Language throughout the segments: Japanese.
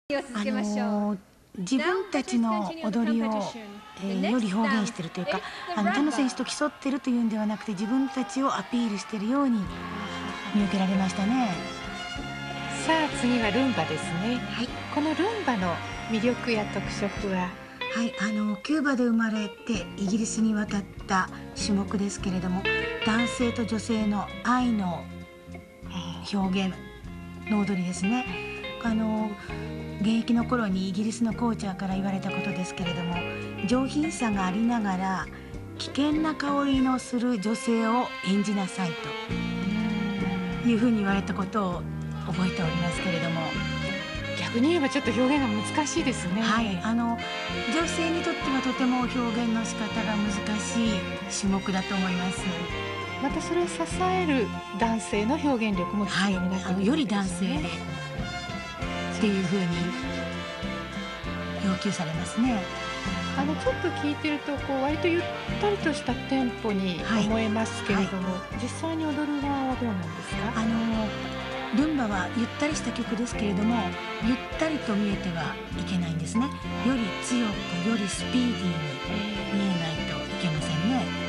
自分たちの踊りを、より表現しているというか、他の選手と競っているというんではなくて、自分たちをアピールしているように見受けられましたね。 さあ次はルンバですね。 はい、 このルンバの魅力や特色は、 はい、キューバで生まれてイギリスに渡った種目ですけれども、男性と女性の愛の表現の踊りですね。現役の頃にイギリスのコーチャーから言われたことですけれども、上品さがありながら危険な香りのする女性を演じなさいというふうに言われたことを覚えておりますけれども、 逆に言えばちょっと表現が難しいですね。 はい、女性にとってはとても表現の仕方が難しい種目だと思います。 またそれを支える男性の表現力も必要になってくるわけですね。 より男性でっていうふうに要求されますね。 ちょっと聞いてると割とゆったりとしたテンポに思えますけれども、実際に踊る側はどうなんですか？ ルンバはゆったりした曲ですけれども、ゆったりと見えてはいけないんですね。より強く、よりスピーディーに見えないといけませんね。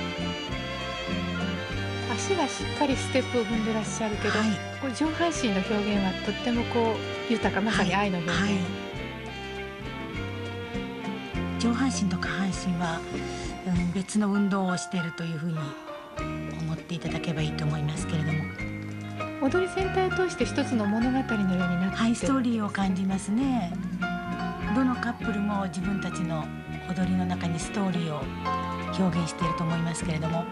足がしっかりステップを踏んでらっしゃるけど、上半身の表現はとっても豊か、まさに愛の表現。 上半身と下半身は、別の運動をしているというふうに思っていただければいいと思いますけれども、 踊り全体を通して一つの物語のようになっている、 ストーリーを感じますね。どのカップルも自分たちの踊りの中にストーリーを表現していると思いますけれども、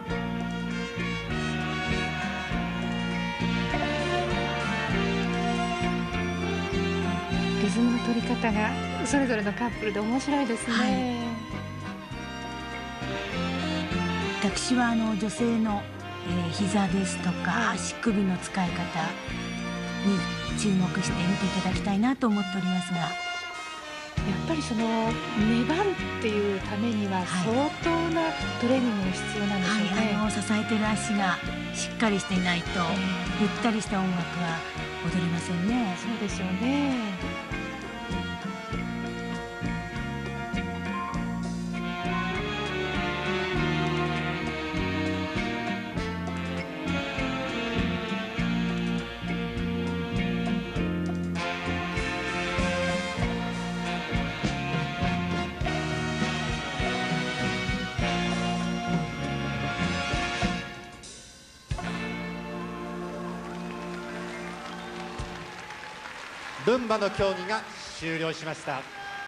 リズムの取り方がそれぞれのカップルで面白いですね。 私は女性の、膝ですとか足首の使い方に注目して見ていただきたいなと思っておりますが、 やっぱりその粘るっていうためには相当なトレーニングが必要なんでしょうね。 支えている足がしっかりしていないと、ゆったりした音楽は踊れませんね。 そうでしょうね。 ルンバの競技が終了しました。